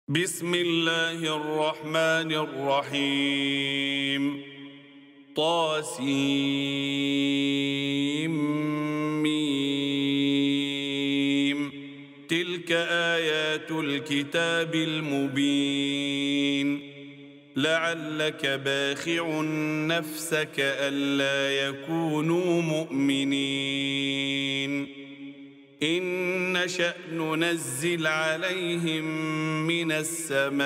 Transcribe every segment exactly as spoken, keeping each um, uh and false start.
بسم الله الرحمن الرحيم. طاسيم. تلك آيات الكتاب المبين. لعلك باخع نفسك ألا يكونوا مؤمنين إن نشأ ننزل عليهم من السماء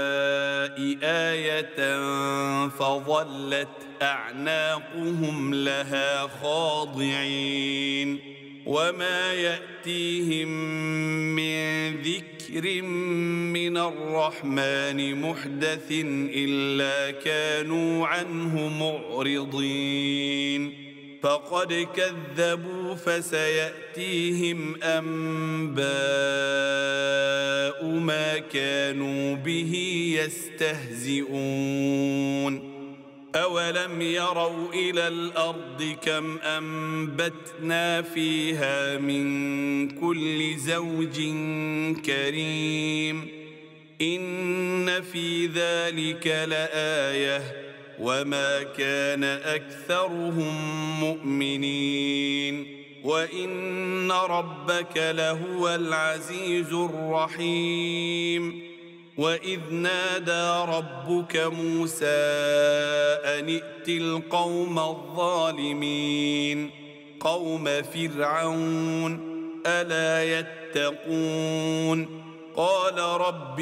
آية فظلت أعناقهم لها خاضعين وما يأتيهم من ذكر من الرحمن محدث إلا كانوا عنه معرضين فقد كذبوا فسيأتيهم أنباء ما كانوا به يستهزئون أولم يروا إلى الأرض كم أنبتنا فيها من كل زوج كريم إن في ذلك لآية وما كان أكثرهم مؤمنين وإن ربك لهو العزيز الرحيم وإذ نادى ربك موسى أن ائت القوم الظالمين قوم فرعون ألا يتقون قال رب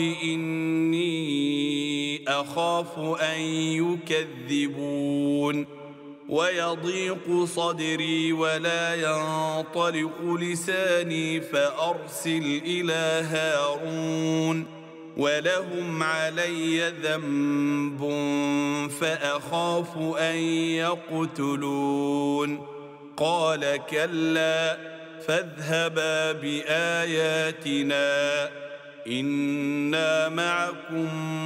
إني أخاف أن يكذبون ويضيق صدري ولا ينطلق لساني فأرسل إلى هارون ولهم علي ذنب فأخاف أن يقتلون قال كلا فاذهبا بآياتنا إنا معكم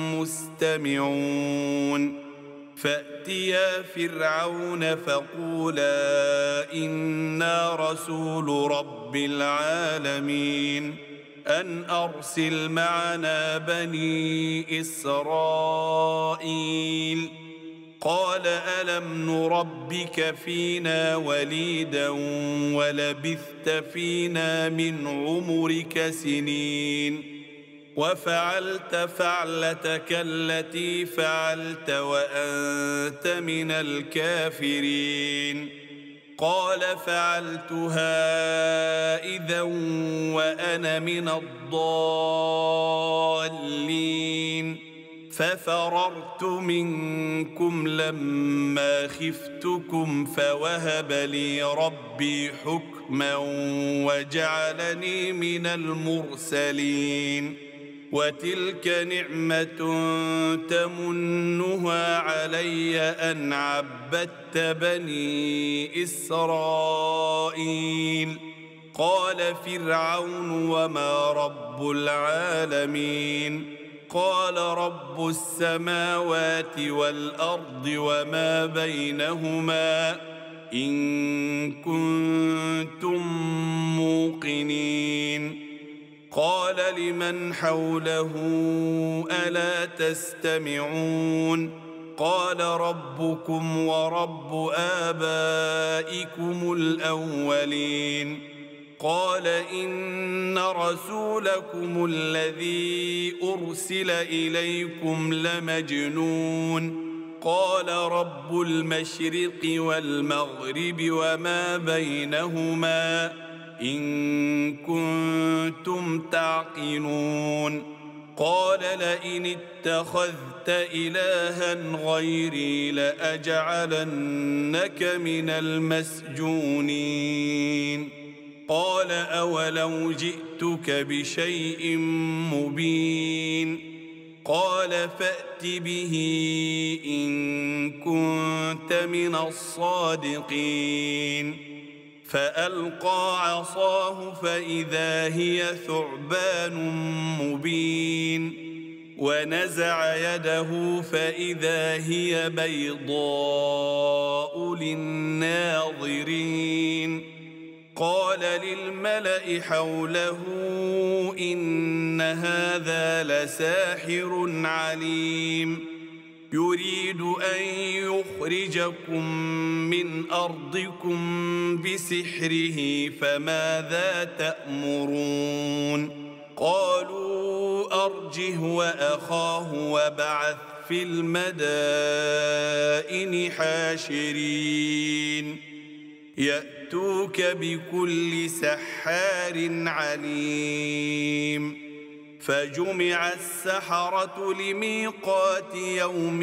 مستمعون فأتيا فرعون فقولا إنا رسول رب العالمين أن أرسل معنا بني إسرائيل قال ألم نربك فينا وليدا ولبثت فينا من عمرك سنين وفعلت فعلتك التي فعلت وأنت من الكافرين قال فعلتها إذا وأنا من الضالين ففررت منكم لما خفتكم فوهب لي ربي حكما وجعلني من المرسلين وتلك نعمة تمنها علي أن عبدت بني إسرائيل قال فرعون وما رب العالمين قال رب السماوات والأرض وما بينهما إن كنتم موقنين قال لمن حوله ألا تستمعون قال ربكم ورب آبائكم الأولين قال إن رسولكم الذي أرسل إليكم لمجنون قال رب المشرق والمغرب وما بينهما إن كنتم تعقلون قال لئن اتخذت إلها غيري لأجعلنك من المسجونين قال أولو جئتك بشيء مبين قال فأت به إن كنت من الصادقين فألقى عصاه فإذا هي ثعبان مبين ونزع يده فإذا هي بيضاء للناظرين قال للملأ حوله إن هذا لساحر عليم يريد أن يخرجكم من أرضكم بسحره فماذا تأمرون قالوا أرجه وأخاه وابعث في المدائن حاشرين يأتوك بكل سحار عليم فجمع السحرة لميقات يوم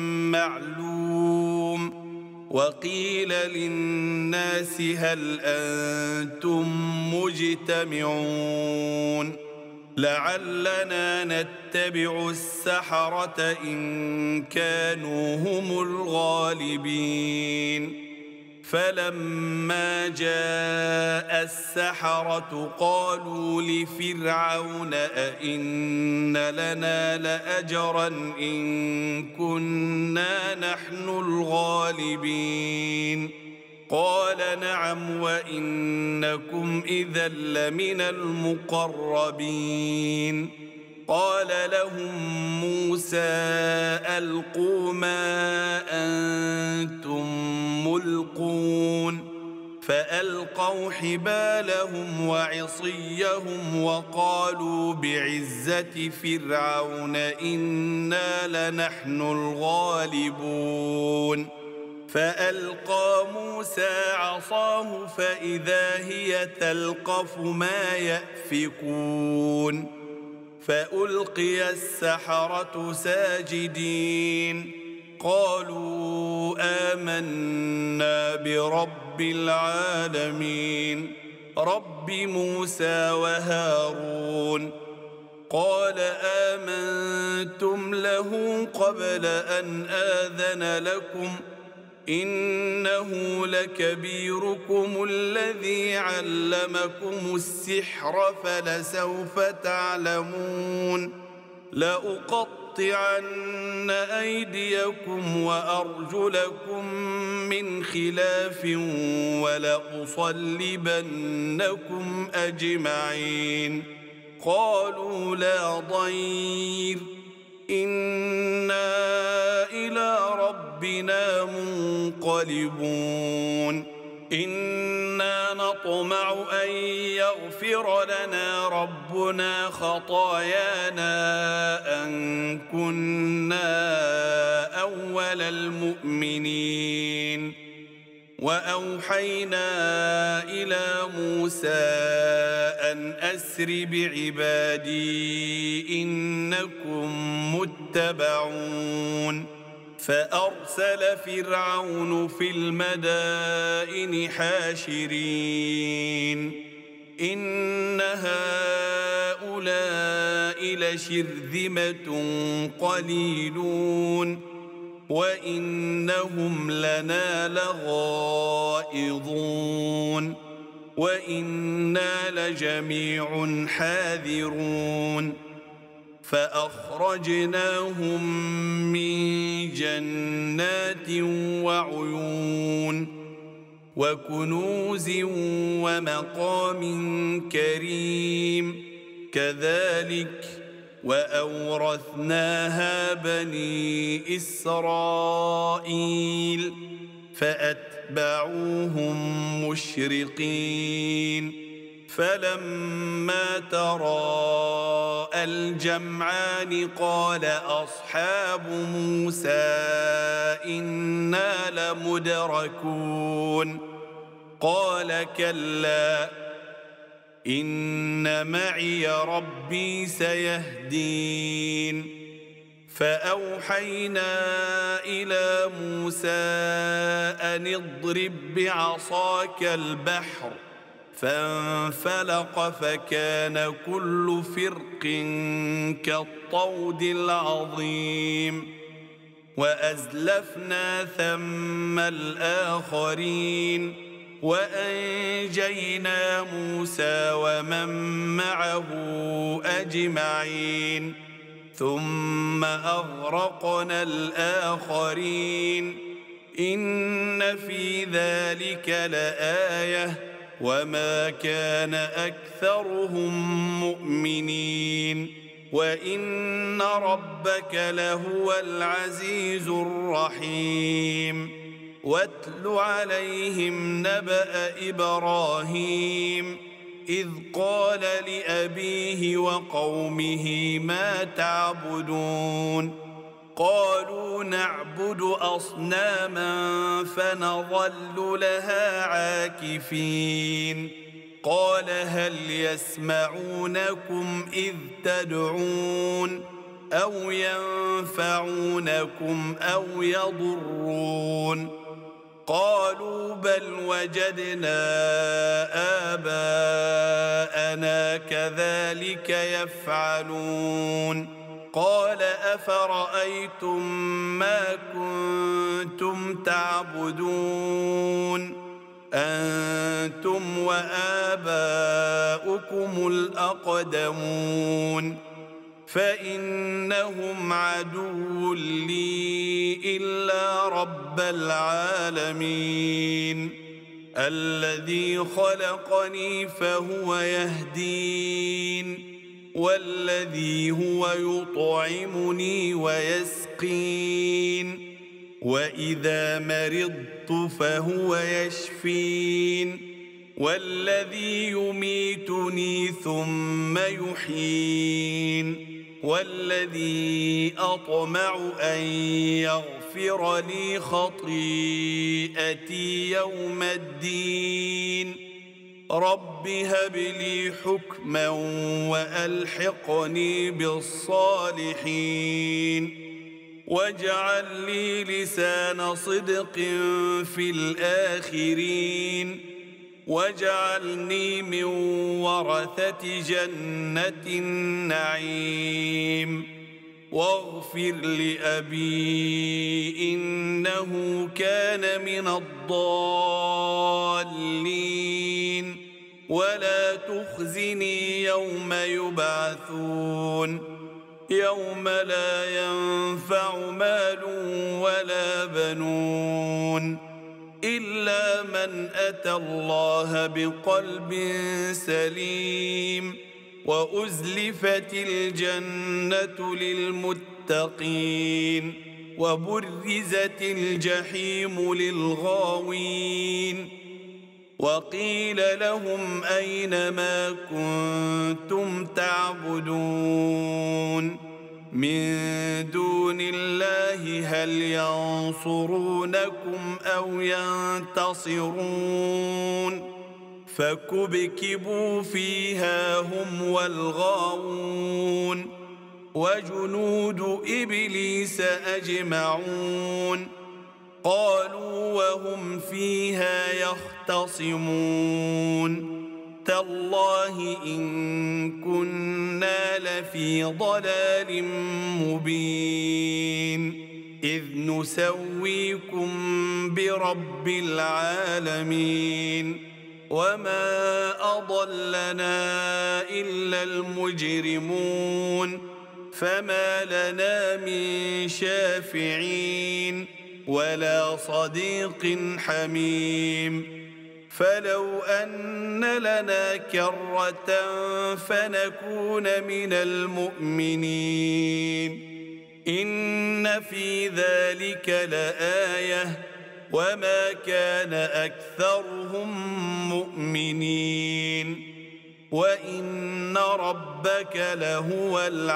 معلوم وقيل للناس هل أنتم مجتمعون لعلنا نتبع السحرة إن كانوا هم الغالبين فلما جاء السحرة قالوا لفرعون أئن لنا لأجرا إن كنا نحن الغالبين قال نعم وإنكم إذا لمن المقربين قال لهم موسى ألقوا ما أنتم ملقون فألقوا حبالهم وعصيهم وقالوا بعزة فرعون إنا لنحن الغالبون فألقى موسى عصاه فإذا هي تلقف ما يأفكون فألقي السحرة ساجدين قالوا آمنا برب العالمين رب موسى وهارون قال آمنتم له قبل أن آذن لكم إنه لكبيركم الذي علمكم السحر فلسوف تعلمون لأقطعن أيديكم وأرجلكم من خلاف ولأصلبنكم أجمعين قالوا لا ضير إنا إلى ربنا منقلبون إنا نطمع أن يغفر لنا ربنا خطايانا أن كنا أول المؤمنين وأوحينا إلى موسى أن أسر بعبادي إنكم متبعون فأرسل فرعون في المدائن حاشرين إن هؤلاء لشرذمة قليلون وإنهم لنا لغائظون وإنا لجميع حاذرون فأخرجناهم من جنات وعيون وكنوز ومقام كريم كذلك وأورثناها بني إسرائيل فأتبعوهم مشرقين فلما تراءى الجمعان قال أصحاب موسى إنا لمدركون قال كلا إن معي ربي سيهدين فأوحينا إلى موسى أن اضرب بعصاك البحر فانفلق فكان كل فرق كالطود العظيم وأزلفنا ثم الآخرين وأنجينا موسى ومن معه أجمعين ثم أغرقنا الآخرين إن في ذلك لآية وما كان أكثرهم مؤمنين وإن ربك لهو العزيز الرحيم واتل عليهم نبأ إبراهيم إذ قال لأبيه وقومه ما تعبدون قالوا نعبد أصناما فنظل لها عاكفين قال هل يسمعونكم إذ تدعون أو ينفعونكم أو يضرون قالوا بل وجدنا آباءنا كذلك يفعلون قال أفرأيتم ما كنتم تعبدون أنتم وآباؤكم الأقدمون فإنهم عدو لي إلا رب العالمين الذي خلقني فهو يهدين والذي هو يطعمني ويسقين وإذا مرضت فهو يشفين والذي يميتني ثم يحيين والذي أطمع أن يغفر لي خطيئتي يوم الدين رب هب لي حكما وألحقني بالصالحين واجعل لي لسان صدق في الآخرين واجعلني من ورثة جنة النعيم واغفر لأبي إنه كان من الضالين ولا تخزني يوم يبعثون يوم لا ينفع مال ولا بنون إلا من أتى الله بقلب سليم وأزلفت الجنة للمتقين وبرزت الجحيم للغاوين وقيل لهم أين ما كنتم تعبدون من دون الله هل ينصرونكم أو ينتصرون فكبكبوا فيها هم والغاوون وجنود إبليس أجمعون قالوا وهم فيها يختصمون تالله إن كنا لفي ضلال مبين إذ نسويكم برب العالمين وما أضلنا إلا المجرمون فما لنا من شافعين ولا صديق حميم فلو أن لنا كرة فنكون من المؤمنين إن في ذلك لآية وما كان أكثرهم مؤمنين وإن ربك لهو العزيز